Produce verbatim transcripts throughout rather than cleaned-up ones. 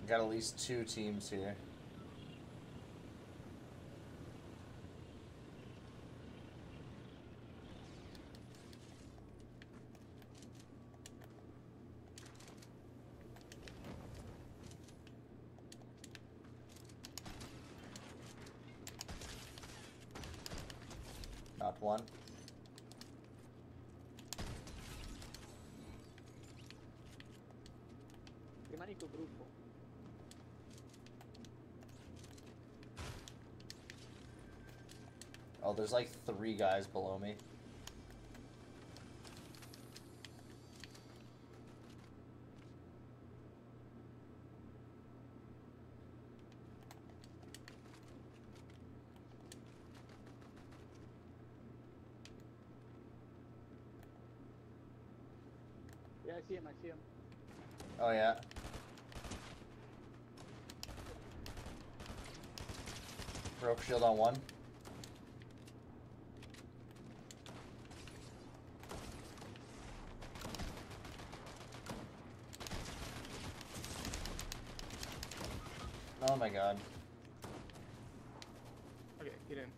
Got at least two teams here. Knocked one. Rimani col gruppo. Oh, there's like three guys below me. Yeah, I see him, I see him. Oh yeah. Broke shield on one. Oh my god. Okay, get in.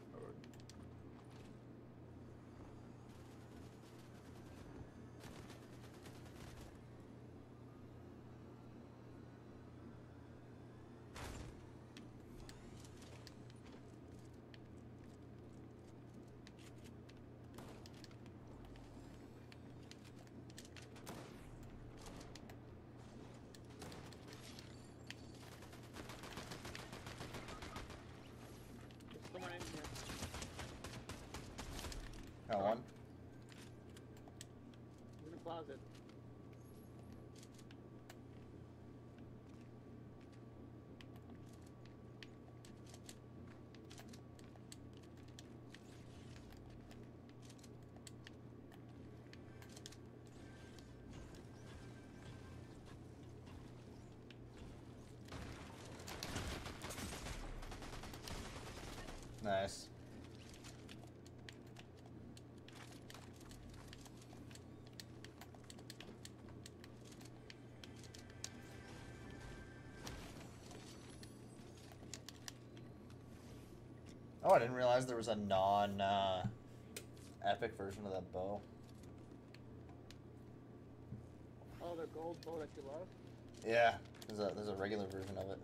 There's someone in here. Got one. He's in the closet. Nice. Oh, I didn't realize there was a non uh, epic version of that bow. Oh, the gold bow that you love? Yeah, there's a there's a regular version of it.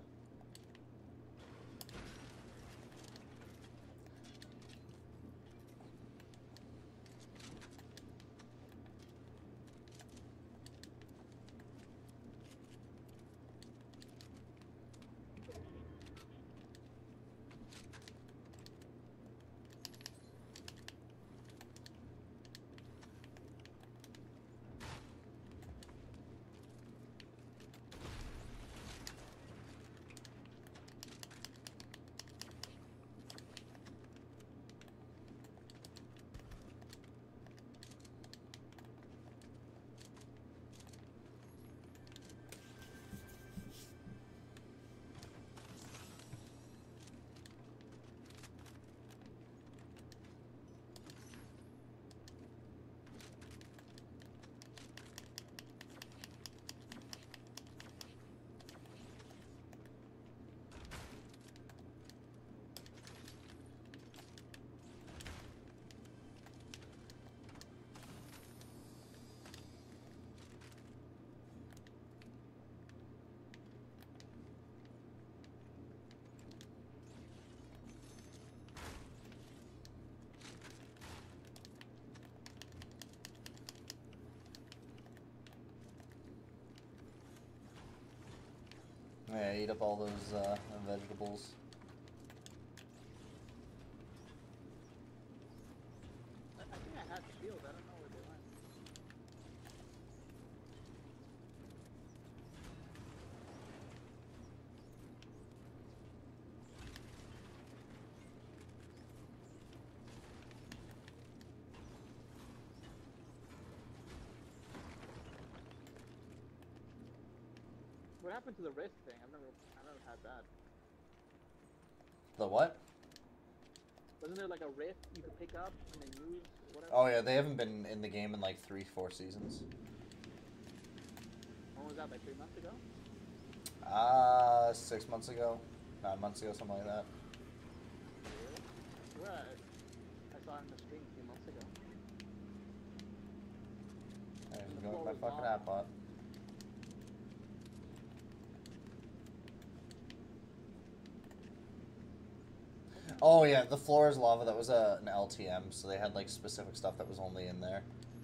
Yeah, eat up all those uh, vegetables. I, I think I had shield. I don't know where they went. What happened to the wrist thing? I've never, I've never had that. The what? Wasn't there like a wrist you could pick up and then use or whatever? Oh yeah, they haven't been in the game in like three, four seasons. When was that? Like three months ago? Uh, six months ago, nine months ago, something like that. Really? I swear I, I saw it in the stream a few months ago. I And can the go floor with my was fucking lava. app bot. Oh yeah, the floor is lava. That was a, an L T M, so they had like specific stuff that was only in there.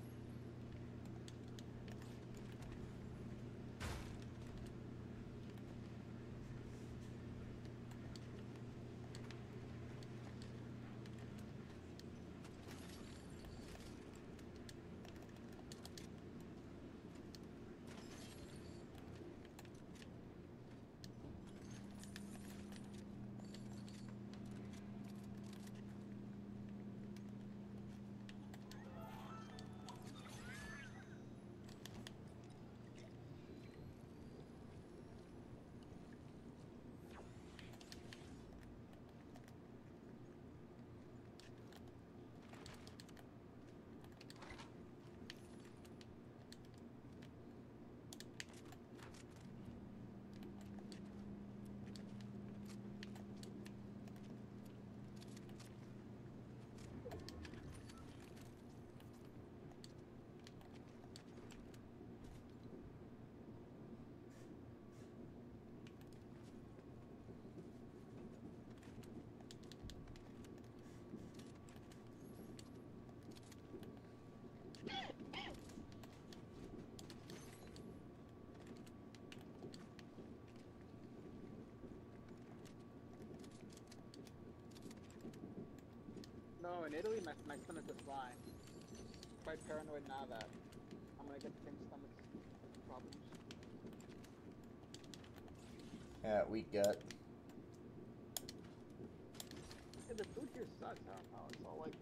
No, in Italy, my, my stomach was fine. Quite paranoid now that I'm gonna get the same stomach problems. Yeah, weak gut. Yeah, the food here sucks. I don't know. It's all like.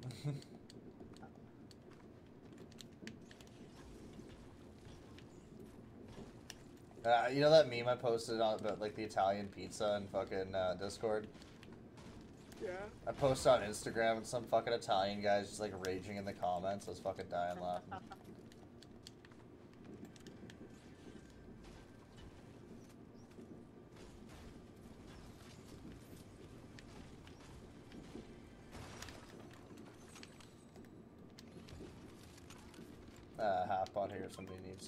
Uh, you know that meme I posted on about like the Italian pizza in fucking uh, Discord? Yeah. I posted on Instagram and some fucking Italian guy's just like raging in the comments. I was fucking dying laughing. Uh, half bot here if somebody needs.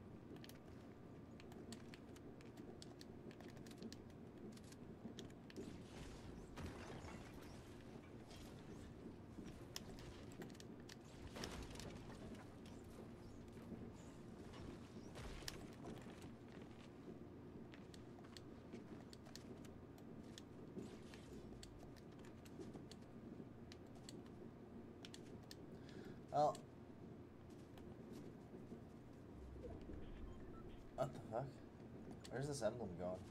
Oh. What the fuck? Where's this emblem going?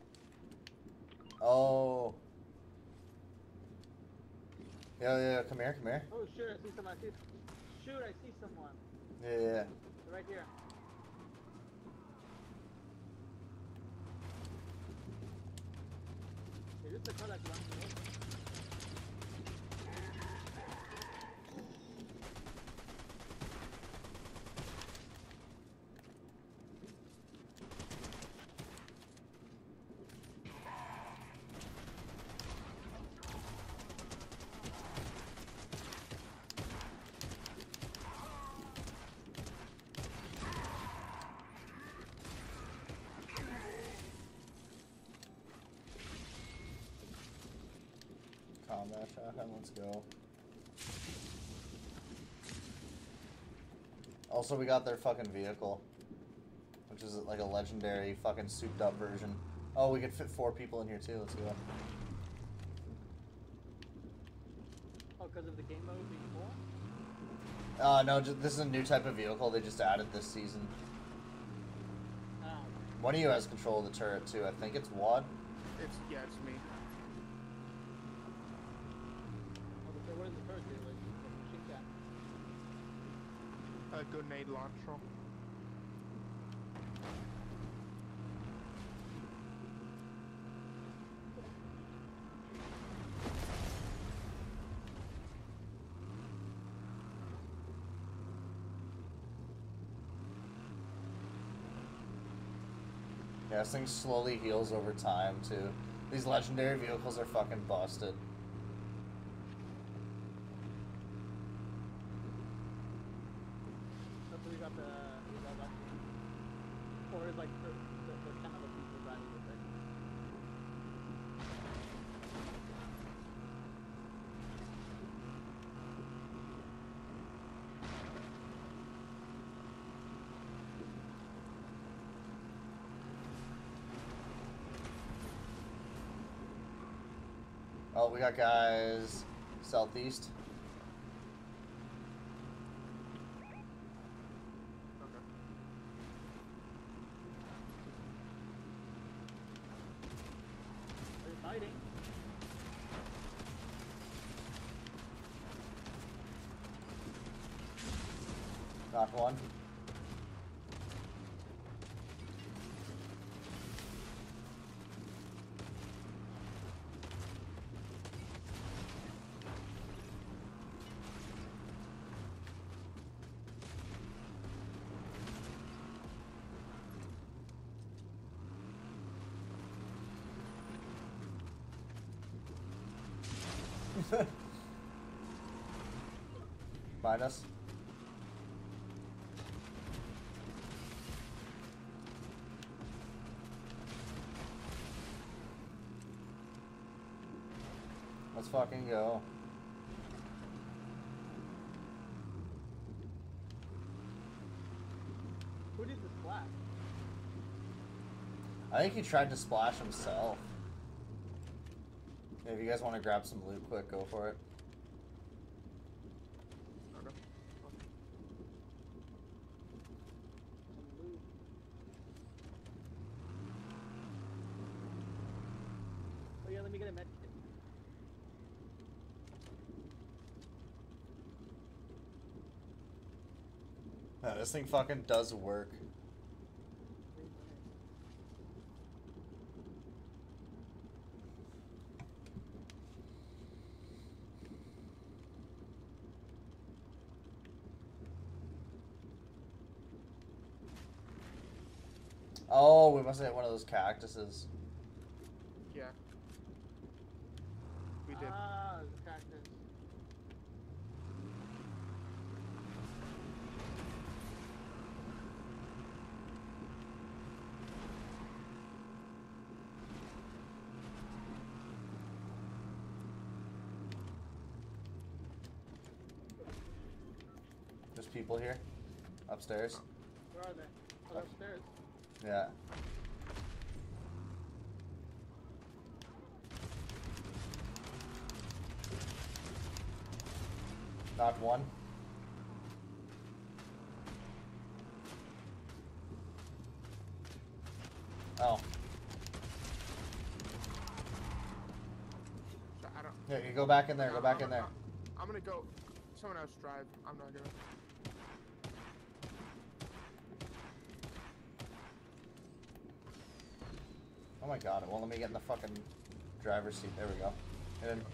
Oh. Yeah, yeah, yeah, come here, come here. Oh shoot! I see someone. I see. Shoot! I see someone. Yeah, yeah, yeah. They're right here. Is this the car that's running over? Combat shotgun, let's go. Also, we got their fucking vehicle, which is like a legendary fucking souped up version. Oh, we could fit four people in here too. Let's go. Oh, because of the game mode being more? Uh, no, just, this is a new type of vehicle they just added this season. Oh. One of you has control of the turret too. I think it's Wad. It's yeah, it's me. Oh, so what does the first do? Like, machine gun. A grenade launcher. Yeah, this thing slowly heals over time, too. These legendary vehicles are fucking busted. That's what we got the, we got that. Or is like the, the, the ten other people driving the thing. Oh, we got guys southeast. Okay. They're fighting. Knock one. Minus. Let's fucking go. Who did the splash? I think he tried to splash himself. Yeah, if you guys want to grab some loot quick, go for it. Okay. Some loot. Oh yeah, let me get a med kit. Yeah, this thing fucking does work. Oh, we must have hit one of those cactuses. Yeah. We did. Ah, the cactus. There's people here. Upstairs. Where are they? Oh, they're upstairs. Yeah. Knocked one. Oh. I don't. Yeah, you go back in there, go back in there. I'm gonna go. Someone else drive. I'm not gonna. Oh my god, it won't let me get in the fucking driver's seat. There we go. Get in.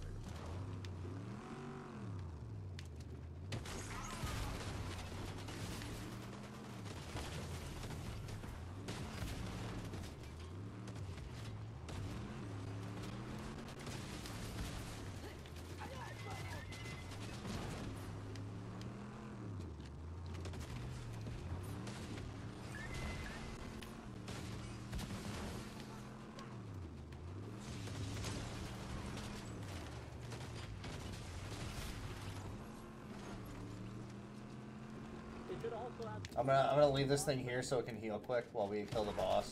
They should also have. I'm gonna I'm gonna leave this thing here so it can heal quick while we kill the boss.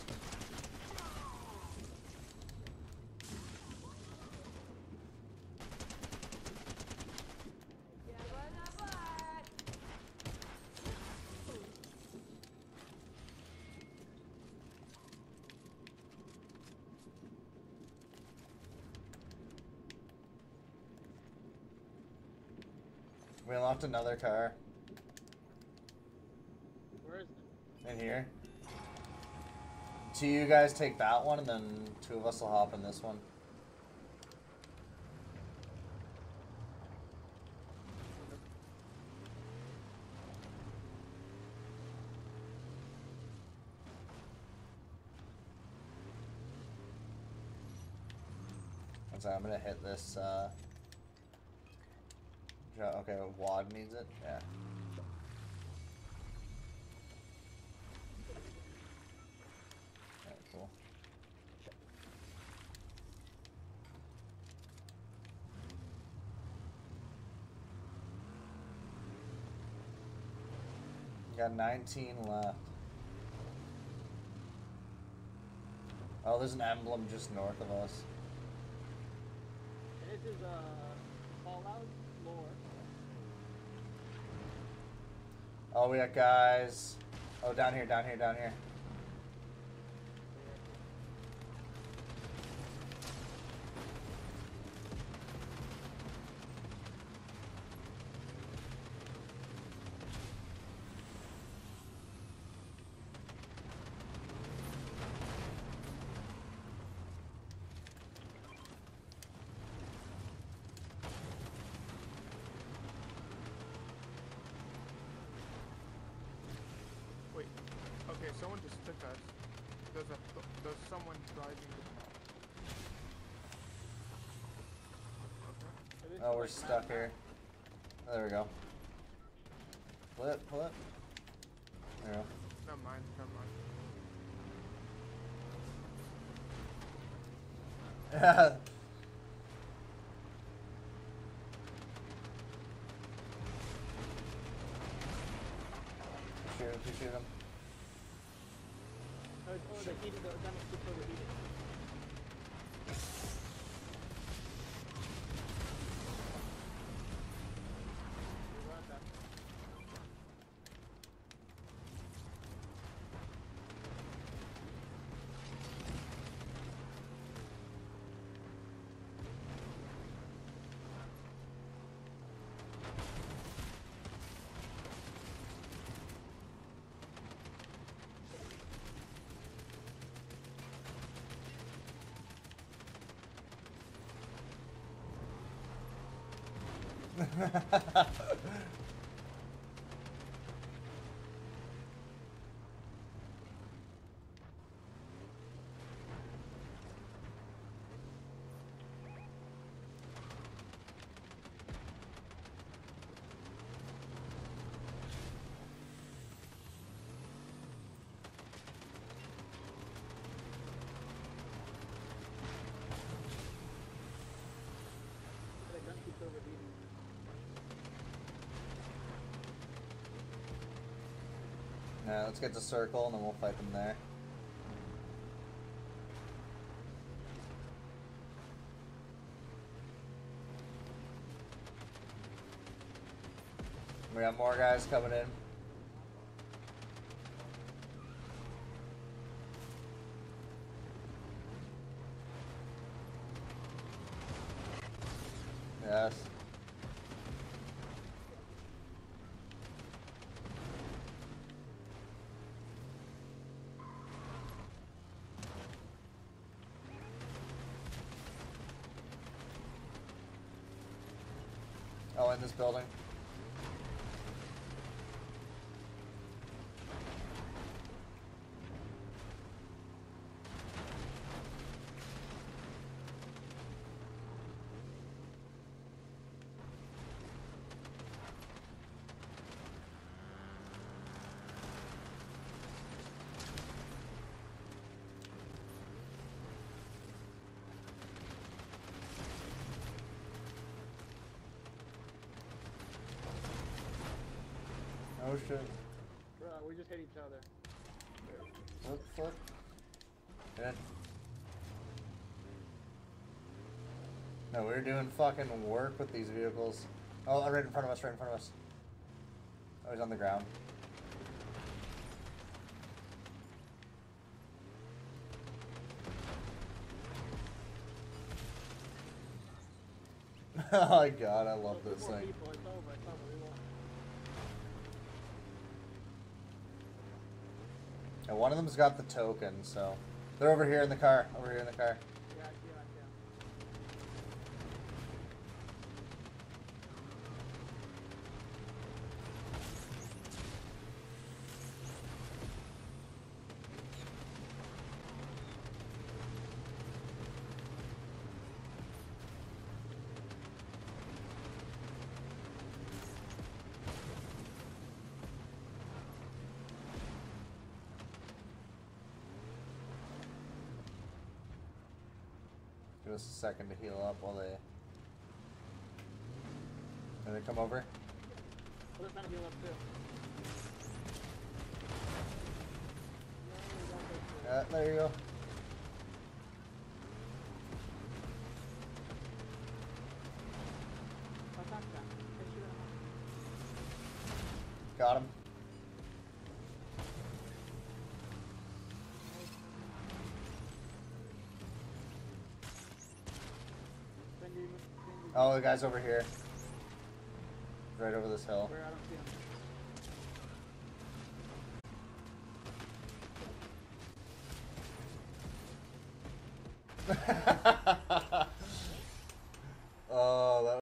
We unlocked another car Where is it? in here. Two of you guys take that one, and then two of us will hop in this one. second, I'm gonna hit this, uh... okay, Wad needs it? Yeah. Alright, cool. Got nineteen left. Oh, there's an emblem just north of us. This is a Fallout lore. Oh, we got guys. Oh, down here, down here, down here. Wait. Okay, someone just took us. There's a there's someone driving. Okay. Oh, we're stuck here. Oh, there we go. Pull it, pull it. There we go. Never mind. Never mind. Shoot him, shoot him. Oh, it's overheated. The gun is super overheated. The gun keeps overheating. Now let's get to circle and then we'll fight them there. We got more guys coming in. Yes. Oh, in this building. Oh shit. Bro, we just hit each other. What the fuck? Yeah. No, we're doing fucking work with these vehicles. Oh, right in front of us, right in front of us. Oh, he's on the ground. Oh my god, I love So, this two more thing. people, it's over, it's over, we won. And one of them's got the token, so they're over here in the car. Over here in the car. Yeah, I see him, I see him. us a second to heal up while they. Can they come over? We're trying to heal up too. Yeah, there you go. Got him. Oh, the guy's over here. Right over this hill. Where? I don't see him.